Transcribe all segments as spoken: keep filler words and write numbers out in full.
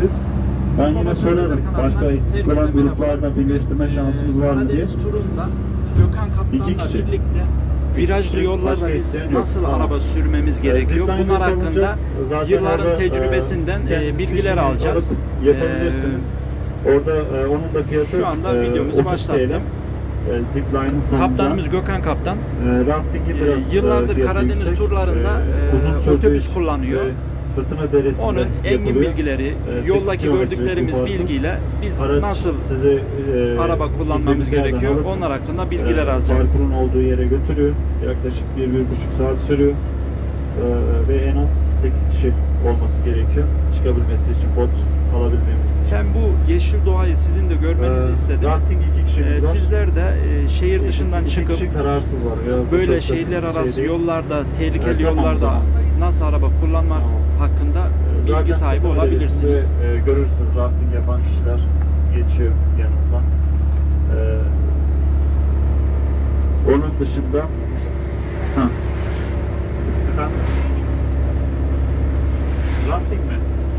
Ben yine sorarım, başka eksik olan gruplarla birleştirme şansımız var mı diye. Karadeniz turunda Gökhan Kaptan'la birlikte virajlı yollarda biz nasıl araba sürmemiz gerekiyor? Bunlar hakkında yılların tecrübesinden e, bilgiler alacağız. Yapabilirsiniz. Orada e, onun da fiyatı şu anda videomuzu başlattım. E, Kaptanımız Gökhan Kaptan. E, raftingi biraz e, yıllardır e, Karadeniz yüksek, e, e, otobüs kullanıyor. E, Fırtına Deresi'nde onun engin yapılıyor. bilgileri, E, yoldaki gördüklerimiz bilgiyle biz araç nasıl size, e, araba kullanmamız gerekiyor, alıp, onlar hakkında bilgiler e, alacağız. Parkurun olduğu yere götürüyor. Yaklaşık bir bir buçuk saat sürüyor. E, ve en az sekiz kişi olması gerekiyor. Çıkabilmesi için, bot alabilmemiz için. Ben bu yeşil doğayı sizin de görmenizi e, istedim. Rafting iki kişimiz e, var. Sizler de e, şehir iki, dışından iki çıkıp kişi kararsız var. Biraz böyle şehirler arası şey yollarda, tehlikeli e, yollarda tamam, nasıl araba kullanmak tamam. hakkında bilgi Zaten sahibi olabilirsiniz. E, görürsünüz rafting yapan kişiler geçiyor yanımıza. E, onun dışında ha. Efendim? Rafting mi?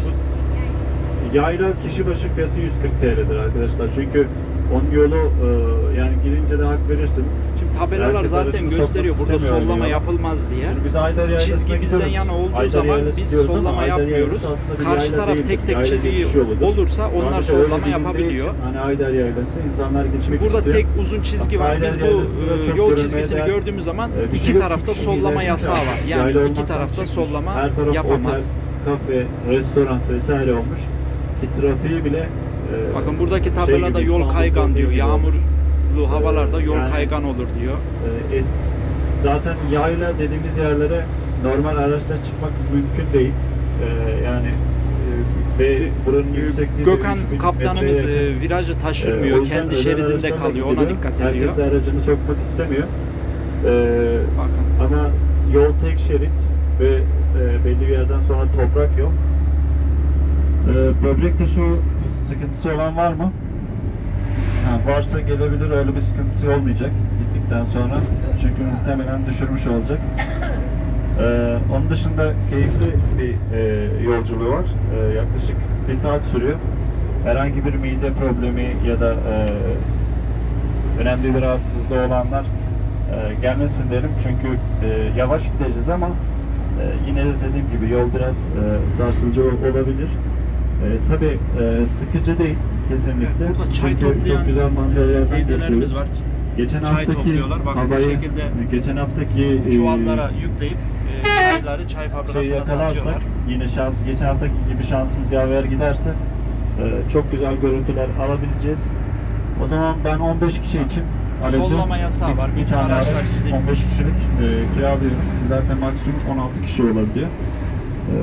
Bu yayla kişi başı fiyatı yüz kırk T L'dir arkadaşlar. Çünkü onun yolu e, yani girince de hak verirsiniz. Şimdi tabelalar herkes zaten gösteriyor burada sollama diyor. yapılmaz diye. Yani çizgi bizden yana olduğu Aydar zaman biz sollama yapmıyoruz. Karşı taraf tek tek çizgi olursa onlar sadece sollama yapabiliyor. Için, hani Aydar Yaylası insanlar gitmek Şimdi burada istiyor. tek uzun çizgi var. Biz bu e, yol çizgisini değer, gördüğümüz zaman e, iki tarafta sollama yasağı var. Yani iki tarafta sollama taraf yapamaz. Otel, kafe, restoran vesaire olmuş. Ki trafiği bile e, bakın buradaki tabelada şey yol kaygan diyor. Yağmurlu havalarda yol yani, kaygan olur diyor. E, es, zaten yayla dediğimiz yerlere normal araçla çıkmak mümkün değil. E, yani e, ve buranın yüksekliği Gökhan kaptanımız e, virajı taşırmıyor. E, kendi şeridinde kalıyor. Ona dikkat ediyor. Herkes de aracını sokmak istemiyor. E, bakın. Ama yol tek şerit ve e, belli bir yerden sonra toprak yol. Ee, böbrek taşı sıkıntısı olan var mı? Ha, varsa gelebilir, öyle bir sıkıntısı olmayacak gittikten sonra. Çünkü muhtemelen düşürmüş olacak. Ee, onun dışında keyifli bir e, yolculuğu var. Ee, yaklaşık bir saat sürüyor. Herhangi bir mide problemi ya da e, önemli bir rahatsızlığı olanlar e, gelmesin derim. Çünkü e, yavaş gideceğiz ama e, yine de dediğim gibi yol biraz e, sarsıcı olabilir. E, tabii e, sıkıcı değil kesinlikle. Burada çay çünkü toplayan çok güzel manzaralardan teyzelerimiz var. Geçen çay haftaki topluyorlar. Bakın havayı, bu şekilde geçen haftaki çuvallara e, yükleyip e, çayları çay fabrikasına satıyorlar. Yine şans, geçen haftaki gibi şansımız yaver giderse e, çok güzel görüntüler alabileceğiz. O zaman ben on beş kişi için aracı, sollama yasağı var. Bütün araçlar dizilmiş. on beş kişilik e, kiralıyorum. Zaten maksimum on altı kişi olabiliyor. E,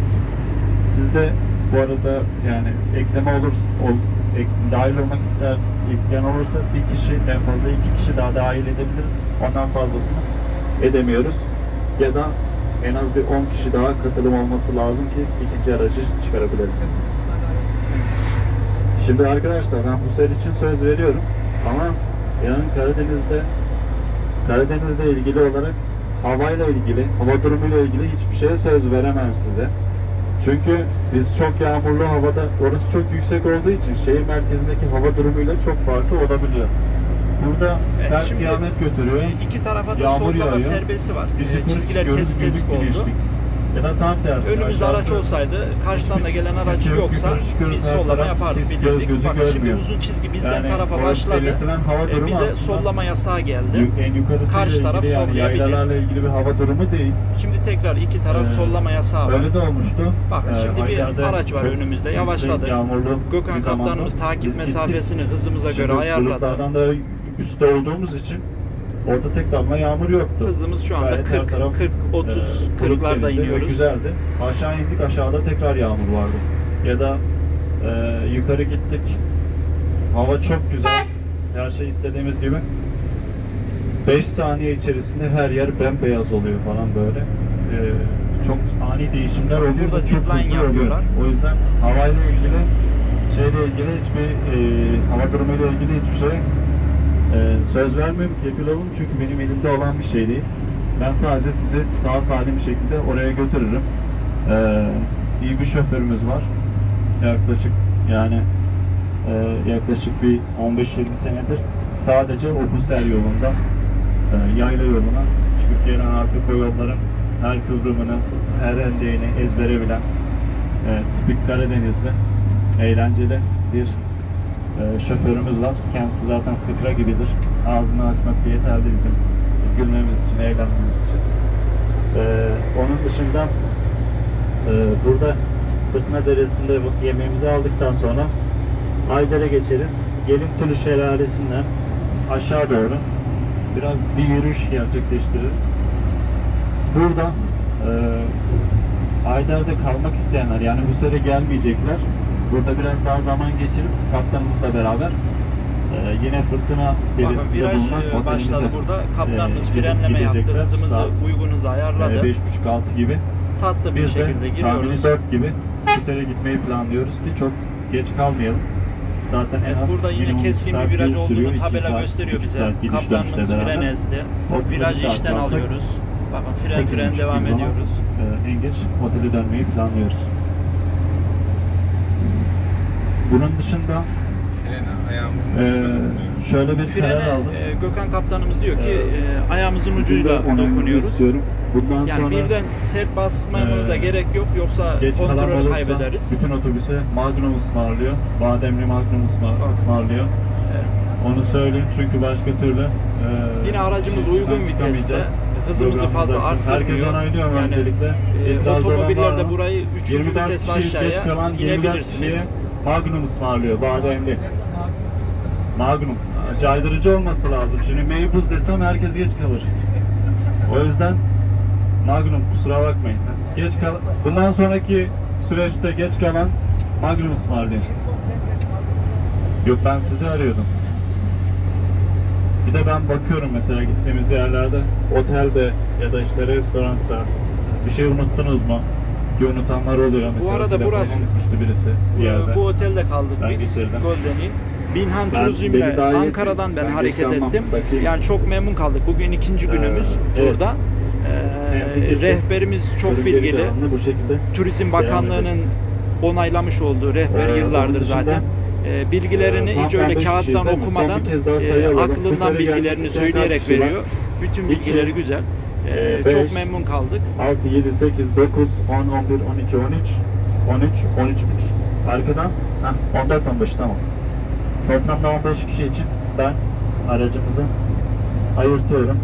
sizde bu arada yani ekleme olur, ol, ek, dahil olmak ister, isteyen olursa bir kişi, en fazla iki kişi daha dahil edebiliriz. Ondan fazlasını edemiyoruz. Ya da en az bir on kişi daha katılım olması lazım ki ikinci aracı çıkarabilelim. Şimdi arkadaşlar ben bu seri için söz veriyorum ama yarın Karadeniz'de Karadeniz'le ilgili olarak havayla ilgili, hava durumuyla ilgili hiçbir şeye söz veremem size. Çünkü biz çok yağmurlu havada, orası çok yüksek olduğu için şehir merkezindeki hava durumuyla çok farklı olabiliyor. Burada evet, sert kıyamet götürüyor. İki tarafa da sollama serbesi var. Biz çizgiler kesik kesik oldu. Geçtik. Ya da tam tersi. Önümüzde araç olsaydı, karşıdan da gelen araç yoksa biz sollama yapardık, bilirdik. Bakın şimdi uzun çizgi bizden yani tarafa başladı. E, bize sollama yasağı geldi. Karşı taraf yani sollayabilir. Yaylalarla ilgili bir hava durumu değil. Şimdi tekrar iki taraf ee, sollama yasağı var. Öyle de olmuştu. Bakın ee, şimdi bir araç var önümüzde. Yavaşladı. Gökhan kaptanımız takip mesafesini hızımıza göre ayarladı. Bulutlardan da üstte olduğumuz için orada tek damla yağmur yoktu. Hızımız şu anda kırk, kırk, otuz, kırklarda iniyoruz. Güzeldi. Aşağı indik, aşağıda tekrar yağmur vardı. Ya da e, yukarı gittik. Hava çok güzel. Her şey istediğimiz gibi. beş saniye içerisinde her yer bembeyaz oluyor falan böyle. E, çok ani değişimler oluyor. Burada zipline yapıyorlar. O yüzden havayla ilgili şeyle ilgili hiçbir e, hava durumuyla ilgili hiçbir şey Ee, söz vermiyorum, kefil olun çünkü benim elimde olan bir şey değil. Ben sadece sizi sağ salim bir şekilde oraya götürürüm. Ee, iyi bir şoförümüz var. yaklaşık yani e, yaklaşık bir on beş yirmi senedir sadece o Husser yolunda e, yayla yoluna çıkıp gelen artık o yolların her kıvrımını, her endeğini ezbere bilen e, tipik Karadenizli, eğlenceli bir e, şoförümüz var. Kendisi zaten fıkra gibidir. Ağzını açması yeterli bizim gülmemiz için, eğlenmemiz için. E, onun dışında e, burada Fırtına Deresi'nde yemeğimizi aldıktan sonra Ayder'e geçeriz. Gelimtülü Şelalesi'nden aşağı doğru biraz bir yürüyüş gerçekleştiririz. Burada e, Ayder'de kalmak isteyenler, yani bu sene gelmeyecekler, burada biraz daha zaman geçirip kaptanımızla beraber e, yine Fırtına Deresi'nde viraj bulunan başladı burada. Kaptanımız e, frenleme yaptı. Hızımızı saat, uygun hıza ayarladı. beş buçuk altı gibi. Tatlı bir Biz şekilde de giriyoruz. tahmini dört gibi bu sene gitmeyi planlıyoruz ki çok geç kalmayalım. Zaten en az burada yine keskin bir viraj olduğunu tabela gösteriyor bize. Kaptanımız fren ezdi. Virajı işten alıyoruz. Bakın fren fren devam ediyoruz. E, en geç otele dönmeyi planlıyoruz. Bunun dışında e, şöyle bir frene, karar aldım. E, Gökhan kaptanımız diyor ki e, ayağımızın ucuyla dokunuyoruz. Bundan yani sonra, birden sert basmamıza e, gerek yok, yoksa kontrolü kaybederiz. Bütün otobüse Magnum ısmarlıyor. Bademli Magnum ısmarlıyor. Evet. Onu söyleyeyim çünkü başka türlü e, yine aracımız uygun viteste. Hızımızı fazla arttırmıyor. Herkes onaylıyor yani, öncelikle. E, otomobillerde burayı üçüncü vites aşağıya inebilirsiniz. Magnum ısmarlıyor, bademli. Magnum. Caydırıcı olması lazım. Şimdi meybuz desem herkes geç kalır. O yüzden Magnum, kusura bakmayın. Geç kal. Bundan sonraki süreçte geç kalan Magnum ısmarlayın. Yok, ben sizi arıyordum. Bir de ben bakıyorum mesela gittiğimiz yerlerde, otelde ya da işte restoranda bir şey unuttunuz mu? Ki unutanlar oluyor. Mesela bu arada burası birisi bir yerde. Bu otelde kaldık ben biz. Getirdim. Golden'in. Binhan Turizm'le Ankara'dan ben, ben hareket ettim. Bakayım. Yani çok memnun kaldık. Bugün ikinci günümüz ee, turda. Evet. Ee, rehberimiz çok bilgili. Bu şekilde Turizm Bakanlığı'nın onaylamış olduğu rehber ee, yıllardır zaten. Ee, bilgilerini e, hiç öyle kağıttan okumadan e, aklından bilgilerini söyleyerek veriyor. Bütün bilgileri güzel. Ee, beş, çok memnun kaldık. altı, yedi, sekiz, dokuz, on, on bir, on iki, on üç, on üç, on üç buçuk. Arkadan heh, on dört, on beş tamam. Toplamda on beş kişi için ben aracımızı ayırtıyorum.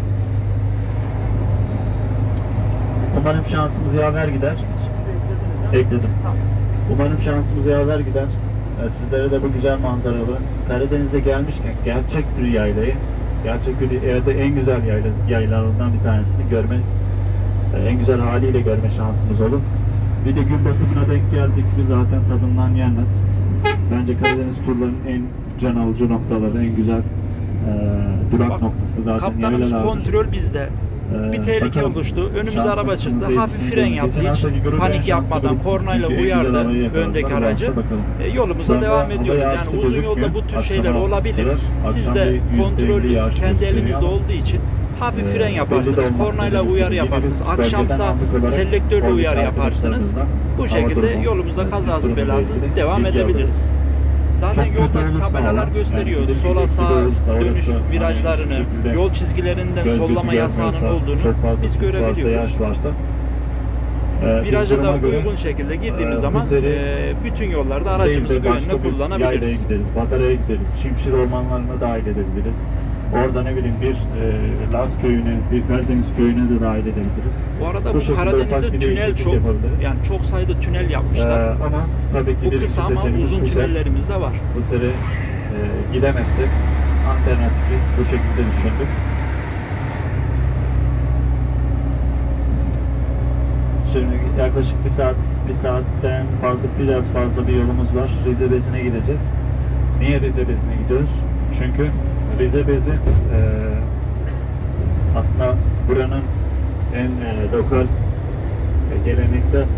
Umarım şansımız yaver gider. Ekledim. Tamam. Umarım şansımız yaver gider. Sizlere de bu güzel manzaralı Karadeniz'e gelmişken gerçek bir yaylayı, gerçek bir ya da en güzel yayla, yaylalarından bir tanesini görme, en güzel haliyle görme şansımız olur. Bir de gün batımına denk geldik mi zaten tadından yenmez. Bence Karadeniz turlarının en can alıcı noktaları, en güzel e, durak Bak, noktası zaten. Kaptanımız kontrol bizde. Bir tehlike bakalım, oluştu. Önümüze araba çıktı. Hafif fren yaptı. Hiç panik yapmadan kornayla uyardı öndeki aracı. E, yolumuza Sonra devam ediyoruz. Yani uzun yolda bu tür şeyler olabilir. Siz de kontrol kendi elinizde olduğu için hafif fren yaparsınız. Kornayla uyarı yaparsınız. Akşamsa selektörle uyarı yaparsınız. Bu şekilde yolumuza kazasız belasız devam edebiliriz. Zaten yoldaki tabelalar gösteriyor. Yani sola sağa dönüş virajlarını, yol çizgilerinden sollama yasağının olduğunu biz görebiliyoruz. Varsa, e, Viraja da uygun şekilde girdiğimiz e, zaman e, bütün yollarda aracımızı güvenle kullanabiliriz. Gideriz, Batara'ya gideriz, Şimşir ormanlarına dahil edebiliriz. Orada ne bileyim bir e, Laz köyüne, bir Karadeniz köyüne de dahil edebiliriz. Bu arada bu, bu Karadeniz'de tünel çok, yani çok sayıda tünel yapmışlar. Ee, ama tabii ki bu kısa ama uzun tünellerimiz de var. Bu sene e, gidemezsek alternatifi bu şekilde düşündük. Şimdi yaklaşık bir saat, bir saatten fazla, biraz fazla bir yolumuz var. Rize Bezi'ne gideceğiz. Niye Rize Bezi'ne gidiyoruz? Çünkü Rize Bezi e, aslında buranın en e, lokal, e, geleneksel e,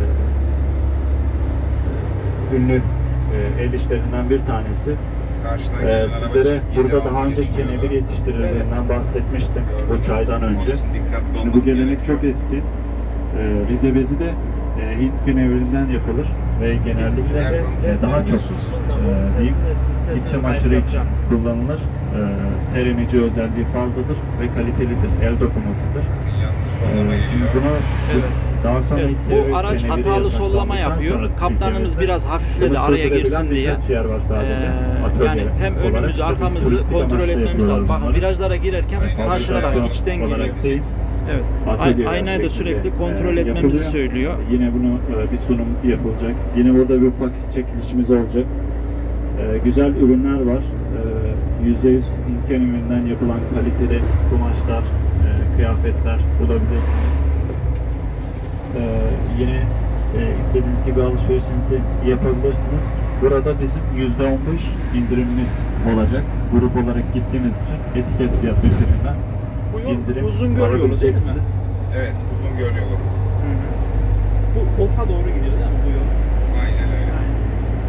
e, ünlü e, el işlerinden bir tanesi. E, sizlere burada daha önce kenevir yetiştirildiğinden evet. bahsetmiştim bu çaydan önce. Şimdi bu gelenek çok eski. E, Rize Bezi de e, Hint kenevirinden yapılır. ve genellikle de e, daha çok e, diyeyim, iç çamaşırı için kullanılır. E, ter emici özelliği fazladır ve kalitelidir. El dokumasıdır. E, şimdi bunu evet. daha sonra Evet, bu araç hatalı sollama yapıyor. Kaptanımız biraz hafifledi araya girsin diye. Ee, yani hem önümüzü arkamızı kontrol etmemiz lazım. Bakın virajlara girerken taşırarak içten giriyor. Evet. Aynayı da sürekli kontrol etmemizi söylüyor. Yine bunu bir sunum yapılacak. Yine burada bir ufak çekilişimiz olacak. Ee, güzel ürünler var. Ee, yüzde yüz Hint ürününden yapılan kaliteli kumaşlar, e, kıyafetler bulabilirsiniz. Ee, yine e, istediğiniz gibi alışverişinizi yapabilirsiniz. Burada bizim yüzde on beş indirimimiz olacak. Grup olarak gittiğimiz için etiket fiyatı üzerinden bu yol indirim Uzungöl yolu değil mi? Evet, Uzungöl yolu. Hı hı. Bu Of'a doğru gidiyor değil mi bu yol? Aynen öyle. Aynen.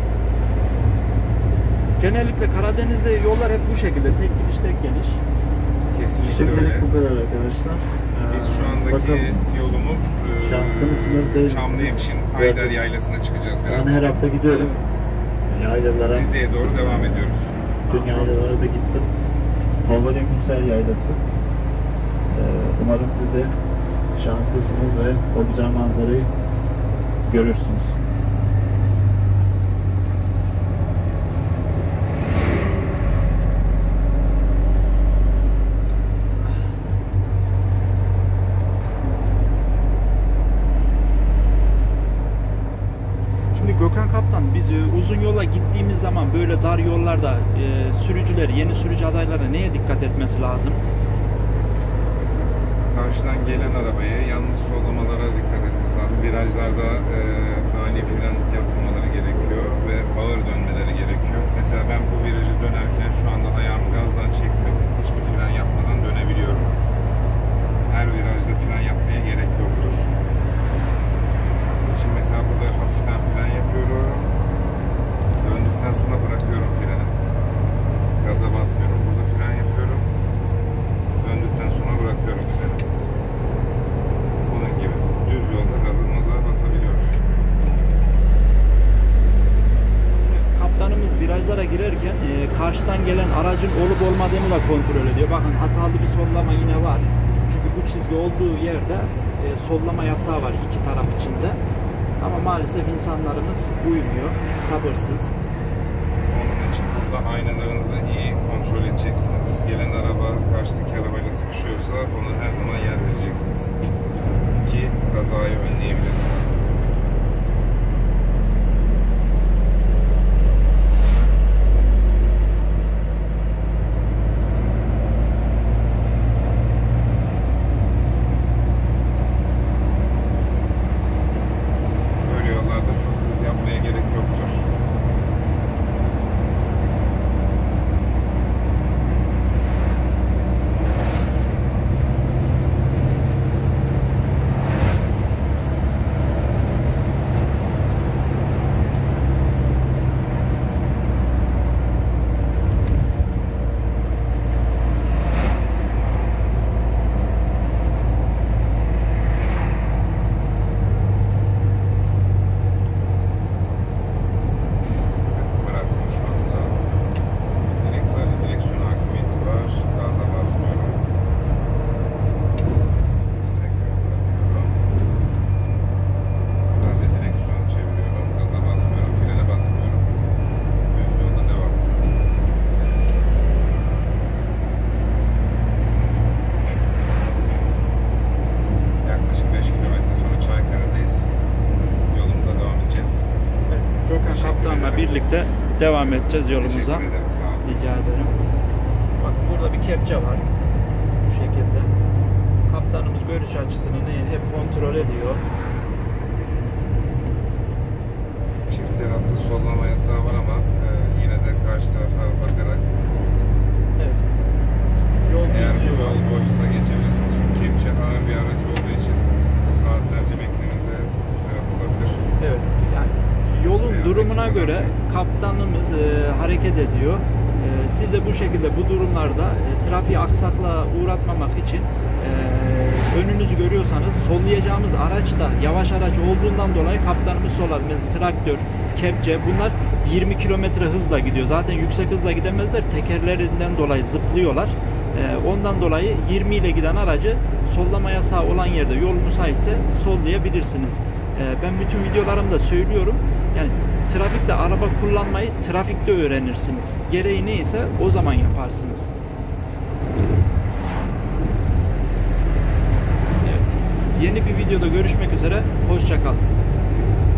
Genellikle Karadeniz'de yollar hep bu şekilde, tek gidiş tek geliş. Kesinlikle Şimdilik öyle. bu kadar arkadaşlar. Biz şu andaki Bakalım. yolumuz Şanslı mısınız, değil misiniz? Çamlıhemşin Ayder Yaylası'na çıkacağız biraz. Ben her hafta gidiyorum. Yaylalara, Rize'ye doğru devam ediyoruz. tüm yaylalara da gittim. Favori Müsel Yaylası. Ee, umarım siz de şanslısınız ve o güzel manzarayı görürsünüz. Şimdi Gökhan Kaptan, biz e, uzun yola gittiğimiz zaman böyle dar yollarda e, sürücüler, yeni sürücü adaylara neye dikkat etmesi lazım? Karşıdan gelen arabaya yanlış sollamalara dikkat etmesi lazım. Virajlarda e, ani fren yapmamaları gerekiyor ve ağır dönmeleri gerekiyor. Mesela ben bu virajı dönerken şu anda ayağımı gazdan çektim. Hiçbir fren yapmadan dönebiliyorum. Her virajda fren yapmaya gerek yoktur. Şimdi mesela burada hafiften fren yapıyorum. Döndükten sonra bırakıyorum freni. Gaza basmıyorum. Burada fren yapıyorum. Döndükten sonra bırakıyorum freni. Bunun gibi. Düz yolda gazımıza basabiliyoruz. Kaptanımız virajlara girerken e, karşıdan gelen aracın olup olmadığını da kontrol ediyor. Bakın hatalı bir sollama yine var. Çünkü bu çizgi olduğu yerde e, sollama yasağı var iki taraf içinde. Ama maalesef insanlarımız uymuyor, sabırsız. Onun için burada aynalarınızı iyi kontrol edeceksiniz. Gelen araba karşıdaki arabayla sıkışıyorsa ona her zaman yer vereceksiniz. Ki kazayı önleyebilirsiniz. Böyle yollarda çok hız yapmaya gerek yoktur. Bıraktım şu anda. Direkt sadece direksiyon hakimiyeti var. Gaza basmıyorum. Tekrar bırakıyorum. Sadece direksiyon çeviriyorum. Gaza basmıyorum. Frene basmıyorum. Düz yolda devam. Yaklaşık beş kilometre sonra Çaykara'dayız. Yolumuza devam edeceğiz. Gökhan Teşekkür Kaptan'la ederim. birlikte devam edeceğiz yolumuza. Teşekkür ederim. Sağ olun. Rica ederim. Bakın burada bir kepçe var. Bu şekilde. Kaptanımız görüş açısını ne- hep kontrol ediyor. Çift taraflı sollama yasağı var ama e, yine de karşı tarafa bakarak Evet. Yol eğer bu düzlüğü var. yol boşsa geçebilirsiniz. Çünkü kepçe ağır bir araç olduğu için saatlerce beklemenize sebep olabilir. Evet. Yani yolun Veya durumuna dakikalarca. göre kaptanımız e, hareket ediyor. E, E, siz de bu şekilde bu durumlarda e, trafiği aksaklığa uğratmamak için e, önünüzü görüyorsanız sollayacağımız araç da yavaş araç olduğundan dolayı kaptanımız solladı. Traktör, kepçe bunlar yirmi kilometre hızla gidiyor. Zaten yüksek hızla gidemezler. Tekerlerinden dolayı zıplıyorlar. Ee, ondan dolayı yirmi ile giden aracı sollama yasağı olan yerde yol müsaitse sollayabilirsiniz. Ee, ben bütün videolarımda söylüyorum. Yani trafikte araba kullanmayı trafikte öğrenirsiniz. Gereği neyse o zaman yaparsınız. Evet. Yeni bir videoda görüşmek üzere. Hoşça kalın.